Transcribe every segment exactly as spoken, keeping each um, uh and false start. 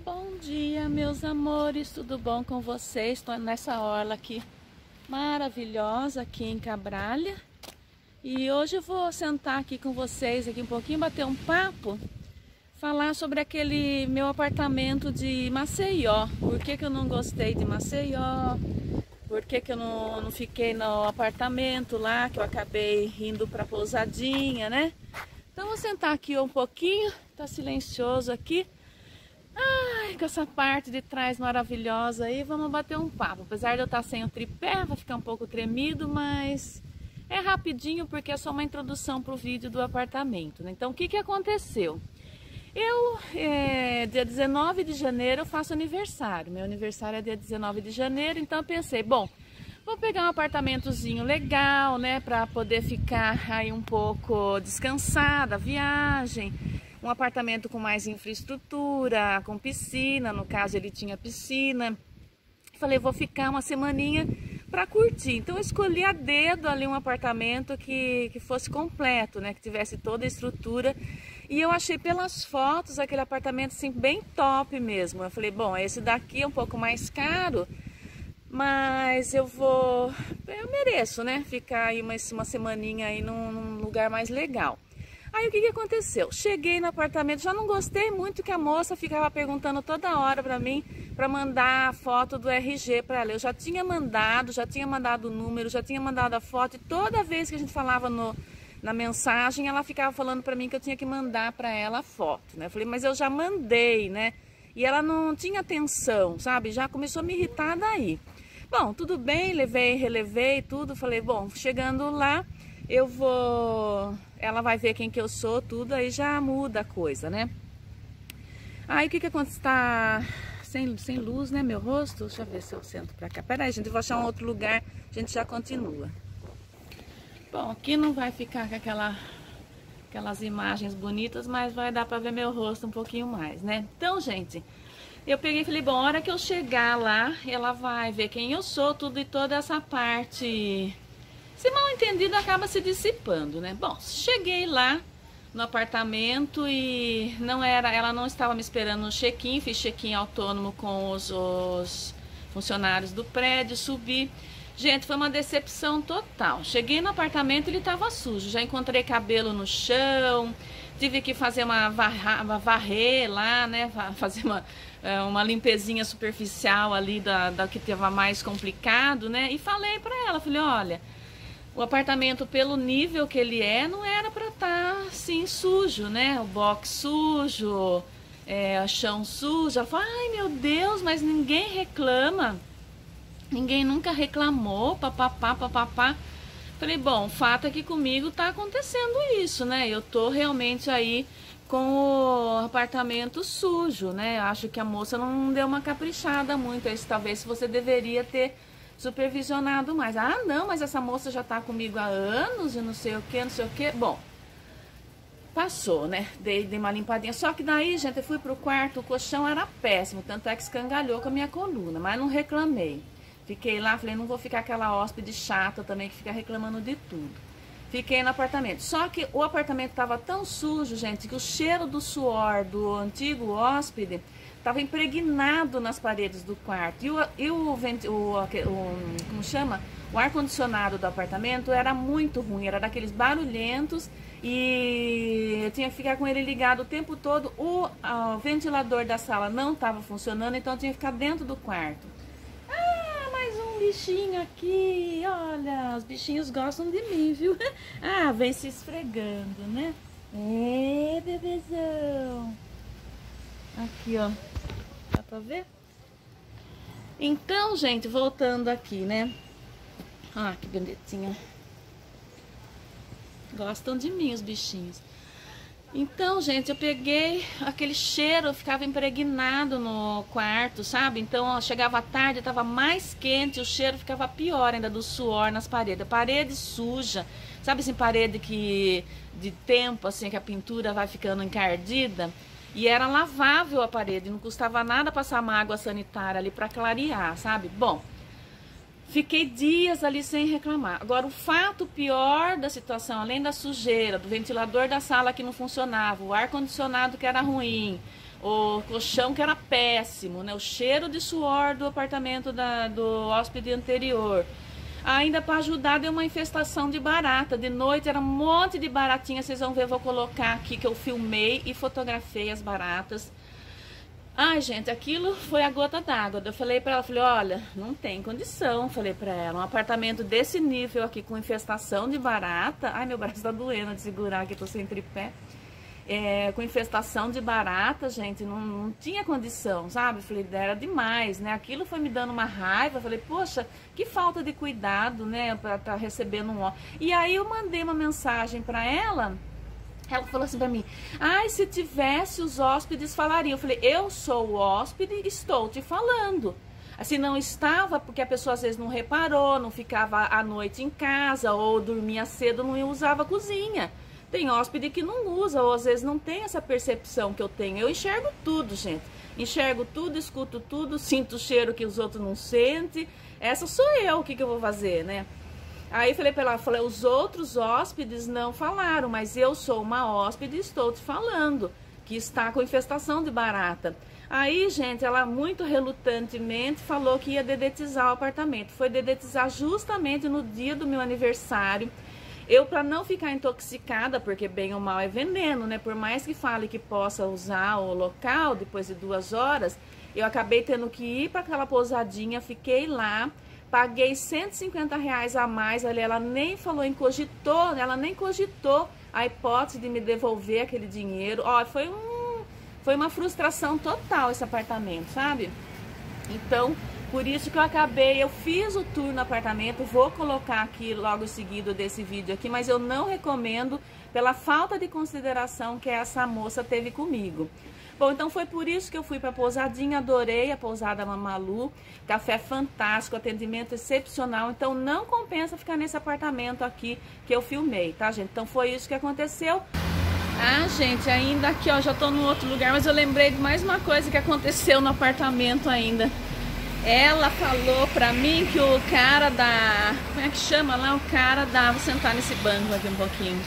Bom dia, meus amores, tudo bom com vocês? Estou nessa orla aqui maravilhosa aqui em Cabralha e hoje eu vou sentar aqui com vocês aqui um pouquinho, bater um papo, falar sobre aquele meu apartamento de Maceió. Por que que eu não gostei de Maceió? Por que que eu não, não fiquei no apartamento lá, que eu acabei indo para Pousadinha, né? Então vou sentar aqui um pouquinho, tá silencioso aqui. Ai, com essa parte de trás maravilhosa aí, vamos bater um papo. Apesar de eu estar sem o tripé, vai ficar um pouco tremido, mas é rapidinho porque é só uma introdução para o vídeo do apartamento, né? Então, o que que aconteceu? Eu, é, dia dezenove de janeiro, eu faço aniversário. Meu aniversário é dia dezenove de janeiro, então eu pensei, bom, vou pegar um apartamentozinho legal, né, para poder ficar aí um pouco descansada, viagem. Um apartamento com mais infraestrutura, com piscina, no caso ele tinha piscina. Falei, vou ficar uma semaninha para curtir. Então eu escolhi a dedo ali um apartamento que, que fosse completo, né? Que tivesse toda a estrutura. E eu achei pelas fotos aquele apartamento assim, bem top mesmo. Eu falei, bom, esse daqui é um pouco mais caro, mas eu vou... Eu mereço, né? Ficar aí uma, uma semaninha aí num, num lugar mais legal. Aí o que que aconteceu? Cheguei no apartamento, já não gostei muito que a moça ficava perguntando toda hora pra mim, pra mandar a foto do R G pra ela. Eu já tinha mandado, já tinha mandado o número, já tinha mandado a foto, e toda vez que a gente falava no, na mensagem, ela ficava falando pra mim que eu tinha que mandar pra ela a foto, né? Eu falei, mas eu já mandei, né? E ela não tinha atenção, sabe? Já começou a me irritar daí. Bom, tudo bem, levei, relevei tudo, falei, bom, chegando lá, eu vou... Ela vai ver quem que eu sou, tudo, aí já muda a coisa, né? Aí o que que acontece? Tá sem, sem luz, né, meu rosto? Deixa eu ver se eu sento pra cá. Pera aí, gente, eu vou achar um outro lugar, a gente já continua. Bom, aqui não vai ficar com aquela, aquelas imagens bonitas, mas vai dar pra ver meu rosto um pouquinho mais, né? Então, gente, eu peguei e falei, bom, a hora que eu chegar lá, ela vai ver quem eu sou, tudo e toda essa parte... Se mal entendido, acaba se dissipando, né? Bom, cheguei lá no apartamento e não era, ela não estava me esperando no check-in, fiz check-in autônomo com os, os funcionários do prédio, subi. Gente, foi uma decepção total. Cheguei no apartamento e ele estava sujo, já encontrei cabelo no chão, tive que fazer uma, varra, uma varrer lá, né? Fazer uma, uma limpezinha superficial ali da, da que estava mais complicado, né? E falei pra ela, falei, olha... O apartamento, pelo nível que ele é, não era para estar assim sujo, né? O box sujo, é, chão sujo. Ela falou, ai meu Deus, mas ninguém reclama. Ninguém nunca reclamou, papapá, papapá. Falei, bom, o fato é que comigo tá acontecendo isso, né? Eu tô realmente aí com o apartamento sujo, né? Acho que a moça não deu uma caprichada muito. Isso talvez você deveria ter supervisionado mais. Ah, não, mas essa moça já tá comigo há anos e não sei o que, não sei o que. Bom, passou, né? Dei, dei uma limpadinha. Só que daí, gente, eu fui pro quarto, o colchão era péssimo, tanto é que escangalhou com a minha coluna, mas não reclamei. Fiquei lá, falei, não vou ficar aquela hóspede chata também que fica reclamando de tudo. Fiquei no apartamento. Só que o apartamento tava tão sujo, gente, que o cheiro do suor do antigo hóspede estava impregnado nas paredes do quarto. E o, e o, o, o como chama? O ar-condicionado do apartamento era muito ruim, era daqueles barulhentos e eu tinha que ficar com ele ligado o tempo todo. O, o ventilador da sala não estava funcionando, então eu tinha que ficar dentro do quarto. Ah, mais um bichinho aqui, olha, os bichinhos gostam de mim, viu? Ah, vem se esfregando, né? É, bebezão. Aqui, ó. Dá pra ver? Então, gente, voltando aqui, né? Ah, que bonitinha. Gostam de mim, os bichinhos. Então, gente, eu peguei aquele cheiro, ficava impregnado no quarto, sabe? Então, ó, chegava à tarde, tava mais quente, o cheiro ficava pior ainda do suor nas paredes. A parede suja, sabe assim, parede que de tempo, assim, que a pintura vai ficando encardida? E era lavável a parede, não custava nada passar uma água sanitária ali para clarear, sabe? Bom, fiquei dias ali sem reclamar. Agora, o fato pior da situação, além da sujeira, do ventilador da sala que não funcionava, o ar-condicionado que era ruim, o colchão que era péssimo, né? O cheiro de suor do apartamento da, do hóspede anterior. Ainda para ajudar, deu uma infestação de barata. De noite era um monte de baratinha. Vocês vão ver, eu vou colocar aqui que eu filmei e fotografei as baratas. Ai, gente, aquilo foi a gota d'água. Eu falei pra ela, falei, olha, não tem condição, falei pra ela, um apartamento desse nível aqui com infestação de barata. Ai, meu braço tá doendo de segurar aqui, tô sem tripé. É, com infestação de barata, gente, não, não tinha condição, sabe? Falei, era demais, né? Aquilo foi me dando uma raiva. Falei, poxa, que falta de cuidado, né? Pra estar tá recebendo um ó. E aí eu mandei uma mensagem pra ela. Ela falou assim pra mim, ai, se tivesse os hóspedes falariam. Eu falei, eu sou o hóspede, estou te falando. Assim, não estava, porque a pessoa às vezes não reparou, não ficava à noite em casa, ou dormia cedo, não usava a cozinha. Tem hóspede que não usa, ou às vezes não tem essa percepção que eu tenho. Eu enxergo tudo, gente. Enxergo tudo, escuto tudo, sinto o cheiro que os outros não sentem. Essa sou eu, o que, que eu vou fazer, né? Aí falei pra ela, falei, os outros hóspedes não falaram, mas eu sou uma hóspede e estou te falando que está com infestação de barata. Aí, gente, ela muito relutantemente falou que ia dedetizar o apartamento. Foi dedetizar justamente no dia do meu aniversário. Eu, para não ficar intoxicada, porque bem ou mal é veneno, né? Por mais que fale que possa usar o local depois de duas horas, eu acabei tendo que ir para aquela pousadinha, fiquei lá. Paguei cento e cinquenta reais a mais, ali ela nem falou em cogitou, ela nem cogitou a hipótese de me devolver aquele dinheiro. Ó, foi, um, foi uma frustração total esse apartamento, sabe? Então, por isso que eu acabei, eu fiz o tour no apartamento, vou colocar aqui logo em seguida desse vídeo aqui, mas eu não recomendo pela falta de consideração que essa moça teve comigo. Bom, então foi por isso que eu fui para a pousadinha, adorei a pousada Mamalu, café fantástico, atendimento excepcional, então não compensa ficar nesse apartamento aqui que eu filmei, tá, gente? Então foi isso que aconteceu. Ah, gente, ainda aqui, ó, já tô num outro lugar, mas eu lembrei de mais uma coisa que aconteceu no apartamento ainda. Ela falou pra mim que o cara da... como é que chama lá? O cara da... vou sentar nesse banco aqui um pouquinho.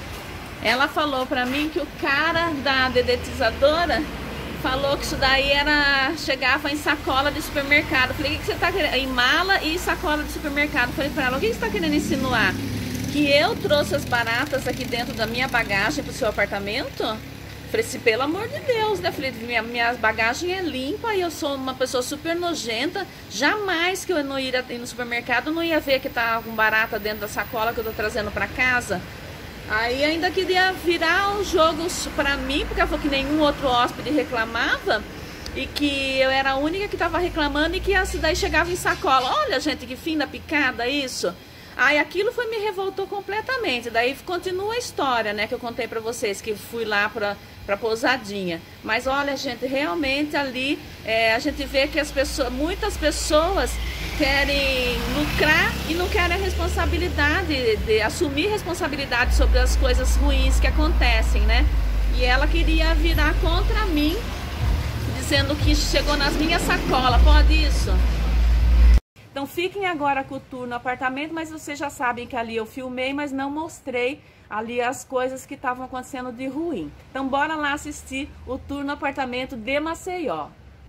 Ela falou pra mim que o cara da dedetizadora falou que isso daí era, chegava em sacola de supermercado. Eu falei, o que você tá querendo? Em mala e sacola de supermercado. Eu falei pra ela, o que você tá querendo insinuar? Que eu trouxe as baratas aqui dentro da minha bagagem pro seu apartamento? Eu falei assim, pelo amor de Deus, né? Eu falei, minha, minha bagagem é limpa e eu sou uma pessoa super nojenta. Jamais que eu não ia ir no supermercado, não ia ver que tá com barata dentro da sacola que eu tô trazendo pra casa. Aí ainda queria virar os jogos pra mim, porque ela falou que nenhum outro hóspede reclamava e que eu era a única que tava reclamando e que essa daí chegava em sacola. Olha, gente, que fim da picada isso. Aí aquilo foi, me revoltou completamente. Daí continua a história, né, que eu contei pra vocês, que fui lá pra, pra pousadinha. Mas olha, gente, realmente ali é, a gente vê que as pessoas, muitas pessoas querem lucrar e não querem a responsabilidade, de, de assumir responsabilidade sobre as coisas ruins que acontecem, né? E ela queria virar contra mim, dizendo que chegou nas minhas sacolas. Pode isso? Então fiquem agora com o tour no apartamento, mas vocês já sabem que ali eu filmei, mas não mostrei ali as coisas que estavam acontecendo de ruim. Então bora lá assistir o tour no apartamento de Maceió.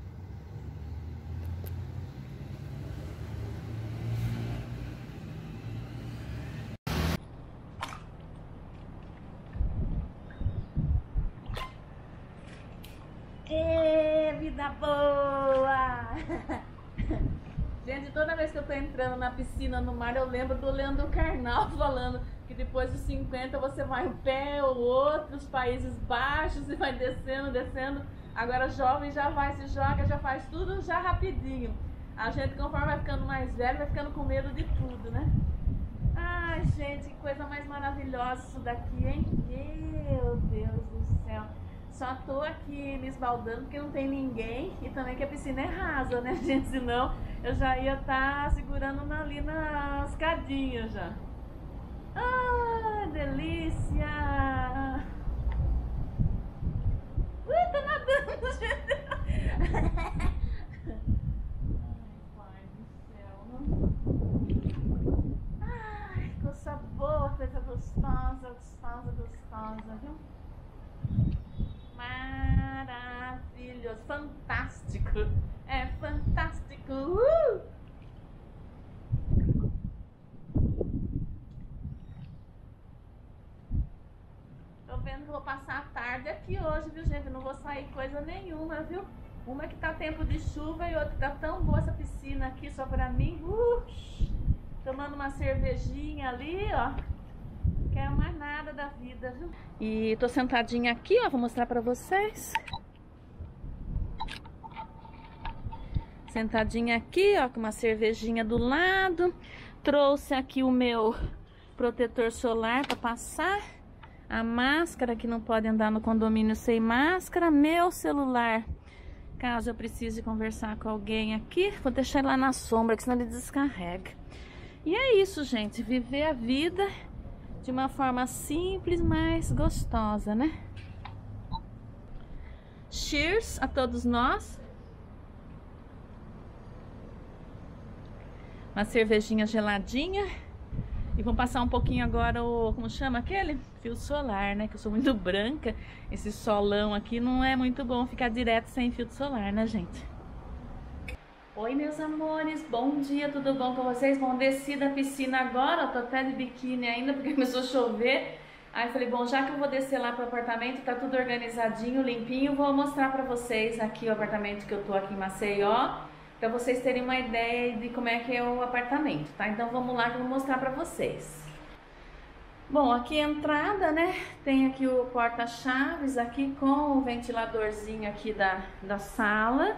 Ê, vida boa! Gente, toda vez que eu tô entrando na piscina, no mar, eu lembro do Leandro Carnal falando que depois dos cinquenta você vai um pé ou outro, os Países Baixos, e vai descendo, descendo. Agora jovem já vai, se joga, já faz tudo já rapidinho. A gente, conforme vai ficando mais velho, vai ficando com medo de tudo, né? Ai, gente, que coisa mais maravilhosa isso daqui, hein? Meu Deus do céu. Só tô aqui me esbaldando porque não tem ninguém e também que a piscina é rasa, né, gente? Senão eu já ia estar tá segurando na, ali na escadinha já. Ah, delícia! Ui, tô nadando, gente! Ai, pai do céu. Ai, coisa boa, coisa gostosa, gostosa, gostosa, viu? Maravilha! fantástico. É fantástico. Uh! Tô vendo que vou passar a tarde aqui hoje, viu, gente? Eu não vou sair coisa nenhuma, viu? Uma que tá tempo de chuva e outra que tá tão boa essa piscina aqui só pra mim. Uh! Tomando uma cervejinha ali, ó. Não quero mais nada da vida, viu? E tô sentadinha aqui, ó. Vou mostrar pra vocês. Sentadinha aqui, ó, com uma cervejinha do lado. Trouxe aqui o meu protetor solar pra passar. A máscara, que não pode andar no condomínio sem máscara. Meu celular, caso eu precise conversar com alguém aqui. Vou deixar ele lá na sombra, que senão ele descarrega. E é isso, gente. Viver a vida de uma forma simples, mas gostosa, né? Cheers a todos nós. Uma cervejinha geladinha. E vamos passar um pouquinho agora o... como chama aquele? Fio solar, né? Que eu sou muito branca. Esse solão aqui não é muito bom ficar direto sem fio solar, né, gente? Oi, meus amores. Bom dia, tudo bom com vocês? Bom, desci da piscina agora. Tô até de biquíni ainda porque começou a chover. Aí eu falei, bom, já que eu vou descer lá pro apartamento, tá tudo organizadinho, limpinho, vou mostrar pra vocês aqui o apartamento que eu tô aqui em Maceió. Pra vocês terem uma ideia de como é que é o apartamento, tá? Então vamos lá que eu vou mostrar pra vocês. Bom, aqui a entrada, né? Tem aqui o porta-chaves aqui com o ventiladorzinho aqui da, da sala.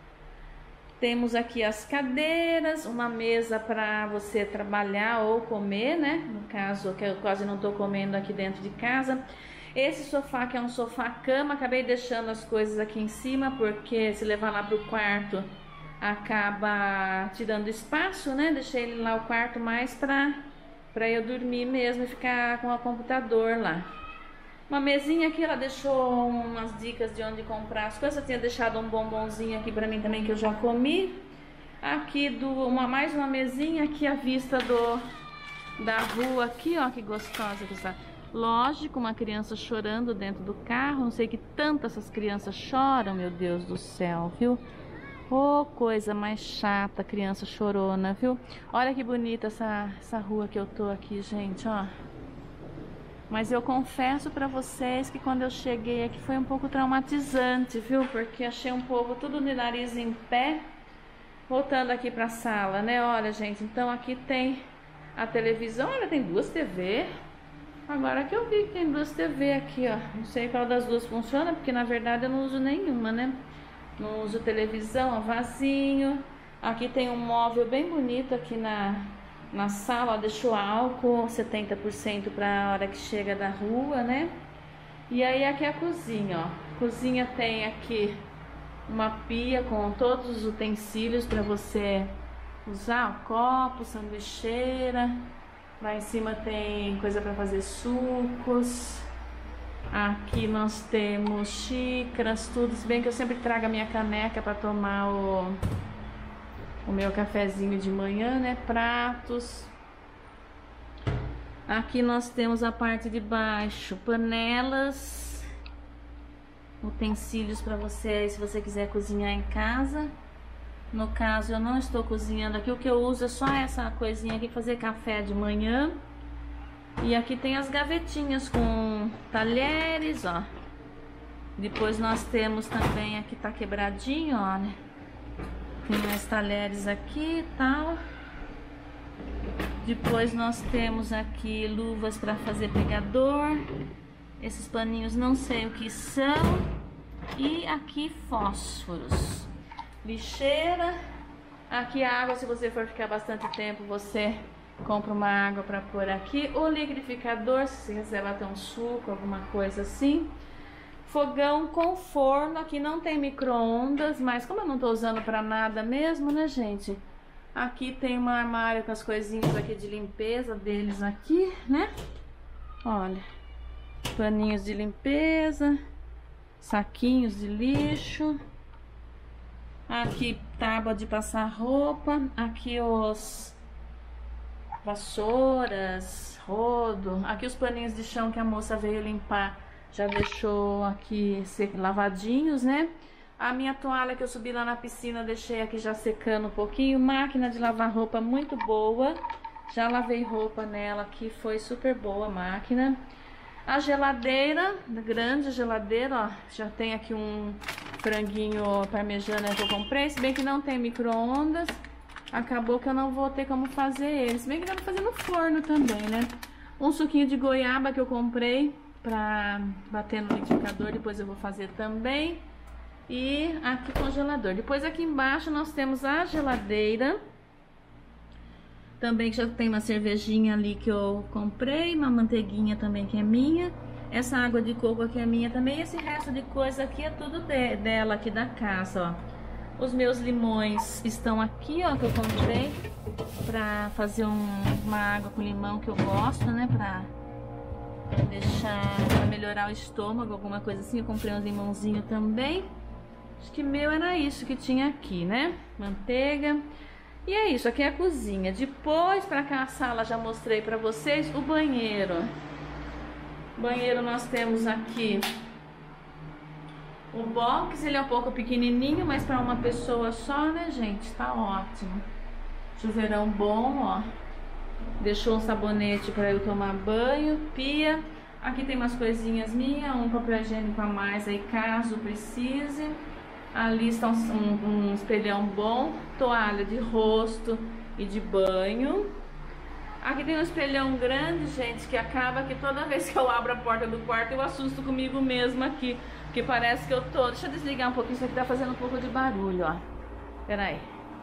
Temos aqui as cadeiras, uma mesa pra você trabalhar ou comer, né? No caso, que eu quase não tô comendo aqui dentro de casa. Esse sofá que é um sofá-cama, acabei deixando as coisas aqui em cima, porque se levar lá pro quarto... acaba tirando espaço, né? Deixei ele lá o quarto mais pra, pra eu dormir mesmo e ficar com o computador lá. Uma mesinha aqui, ela deixou umas dicas de onde comprar as coisas. Eu tinha deixado um bombonzinho aqui pra mim também que eu já comi. Aqui do, uma, mais uma mesinha aqui à vista do, da rua aqui, ó, que gostosa que está. Lógico, uma criança chorando dentro do carro. Não sei que tanto essas crianças choram, meu Deus do céu, viu? Oh, coisa mais chata, criança chorona, viu? Olha que bonita essa, essa rua que eu tô aqui, gente, ó. Mas eu confesso pra vocês que quando eu cheguei aqui foi um pouco traumatizante, viu? Porque achei um povo tudo de nariz em pé. Voltando aqui pra sala, né? Olha, gente, então aqui tem a televisão. Olha, tem duas T V. Agora que eu vi que tem duas T V aqui, ó. Não sei qual das duas funciona, porque na verdade eu não uso nenhuma, né? Não uso televisão, ó, vasinho. Aqui tem um móvel bem bonito aqui na, na sala, ó, deixo álcool setenta por cento para a hora que chega da rua, né? E aí aqui é a cozinha, ó. Cozinha tem aqui uma pia com todos os utensílios para você usar, ó, copo, sanduicheira. Lá em cima tem coisa para fazer sucos. Aqui nós temos xícaras, tudo. Se bem que eu sempre trago a minha caneca para tomar o, o meu cafezinho de manhã, né? Pratos. Aqui nós temos a parte de baixo, panelas, utensílios para você, se você quiser cozinhar em casa. No caso, eu não estou cozinhando aqui. O que eu uso é só essa coisinha aqui, fazer café de manhã. E aqui tem as gavetinhas com talheres, ó. Depois nós temos também, aqui tá quebradinho, ó, né? Tem mais talheres aqui e tal. Depois nós temos aqui luvas para fazer pegador. Esses paninhos não sei o que são. E aqui fósforos. Lixeira. Aqui a água, se você for ficar bastante tempo, você... compra uma água para pôr aqui. O liquidificador, se você quiser bater um suco, alguma coisa assim. Fogão com forno. Aqui não tem micro-ondas, mas como eu não tô usando para nada mesmo, né, gente? Aqui tem um armário com as coisinhas aqui de limpeza deles aqui, né? Olha, paninhos de limpeza, saquinhos de lixo. Aqui tábua de passar roupa. Aqui os... vassouras, rodo. Aqui os paninhos de chão que a moça veio limpar, já deixou aqui lavadinhos, né? A minha toalha que eu subi lá na piscina, deixei aqui já secando um pouquinho. Máquina de lavar roupa muito boa. Já lavei roupa nela aqui, foi super boa a máquina. A geladeira, grande geladeira, ó. Já tem aqui um franguinho parmegiana que eu comprei. Se bem que não tem micro-ondas, acabou que eu não vou ter como fazer ele. Se bem que dá pra fazer no forno também, né? Um suquinho de goiaba que eu comprei pra bater no liquidificador, depois eu vou fazer também. E aqui congelador. Depois aqui embaixo nós temos a geladeira. Também já tem uma cervejinha ali que eu comprei, uma manteiguinha também que é minha. Essa água de coco aqui é minha também. Esse resto de coisa aqui é tudo de, dela aqui da casa, ó. Os meus limões estão aqui, ó, que eu comprei pra fazer um, uma água com limão que eu gosto, né, pra... Pra deixar, pra melhorar o estômago, alguma coisa assim. Eu comprei um limãozinho também. Acho que meu era isso que tinha aqui, né? Manteiga. E é isso, aqui é a cozinha. Depois, pra cá a sala, já mostrei pra vocês o banheiro. Banheiro nós temos aqui o box, ele é um pouco pequenininho, mas pra uma pessoa só, né, gente? Tá ótimo. Chuveirão bom, ó. Deixou um sabonete pra eu tomar banho, pia. Aqui tem umas coisinhas minhas, um papel higiênico a mais aí, caso precise. Ali está um, um, um espelhão bom, toalha de rosto e de banho. Aqui tem um espelhão grande, gente, que acaba que toda vez que eu abro a porta do quarto eu assusto comigo mesma aqui. Porque parece que eu tô... Deixa eu desligar um pouquinho, isso aqui tá fazendo um pouco de barulho, ó. Pera aí.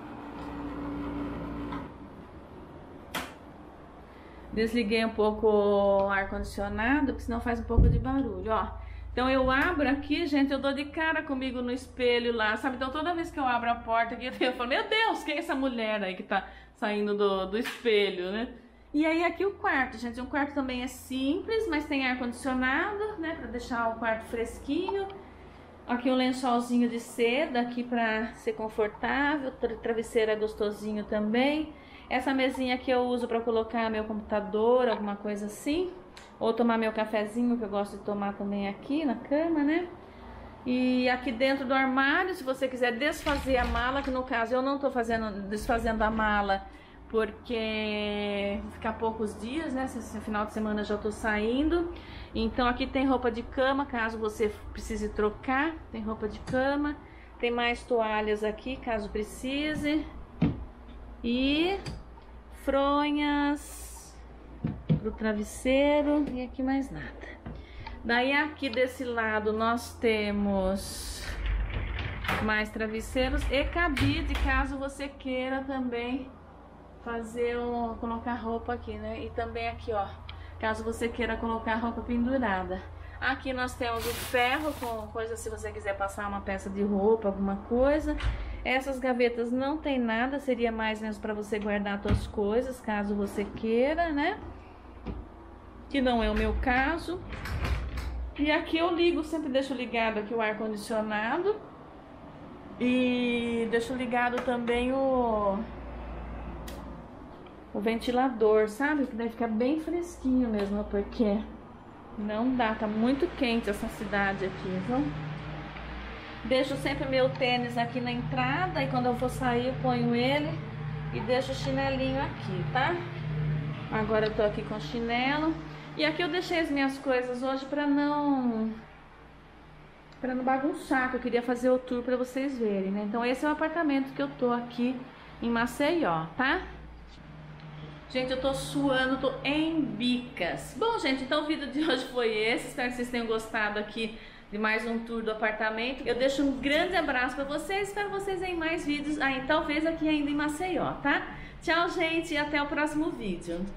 Desliguei um pouco o ar-condicionado, porque senão faz um pouco de barulho, ó. Então eu abro aqui, gente, eu dou de cara comigo no espelho lá, sabe? Então toda vez que eu abro a porta aqui, eu falo, meu Deus, quem é essa mulher aí que tá saindo do, do espelho, né? E aí aqui o quarto, gente, o quarto também é simples, mas tem ar-condicionado, né? Pra deixar o quarto fresquinho. Aqui um lençolzinho de seda aqui pra ser confortável, travesseiro é gostosinho também. Essa mesinha aqui eu uso pra colocar meu computador, alguma coisa assim. Ou tomar meu cafezinho, que eu gosto de tomar também aqui na cama, né? E aqui dentro do armário, se você quiser desfazer a mala, que no caso eu não tô fazendo, desfazendo a mala, porque vou ficar poucos dias, né? Esse final de semana já tô saindo. Então aqui tem roupa de cama, caso você precise trocar. Tem roupa de cama. Tem mais toalhas aqui, caso precise. E fronhas pro travesseiro, e aqui mais nada. Daí aqui desse lado nós temos mais travesseiros e cabide, caso você queira também fazer um, colocar roupa aqui, né? E também aqui, ó, caso você queira colocar roupa pendurada. Aqui nós temos o ferro com coisa, se você quiser passar uma peça de roupa, alguma coisa. Essas gavetas não tem nada, seria mais mesmo para você guardar suas coisas, caso você queira, né? Que não é o meu caso. E aqui eu ligo, sempre deixo ligado aqui o ar-condicionado. E deixo ligado também o, o ventilador, sabe? Que deve ficar bem fresquinho mesmo, porque não dá, tá muito quente essa cidade aqui, viu? Deixo sempre meu tênis aqui na entrada, e quando eu for sair eu ponho ele e deixo o chinelinho aqui, tá? Agora eu tô aqui com chinelo. E aqui eu deixei as minhas coisas hoje pra não... Pra não bagunçar, que eu queria fazer o tour pra vocês verem, né? Então esse é o apartamento que eu tô aqui em Maceió, tá? Gente, eu tô suando, tô em bicas. Bom, gente, então o vídeo de hoje foi esse. Espero que vocês tenham gostado aqui de mais um tour do apartamento. Eu deixo um grande abraço pra vocês. Espero vocês em mais vídeos, aí talvez aqui ainda em Maceió, tá? Tchau, gente, e até o próximo vídeo.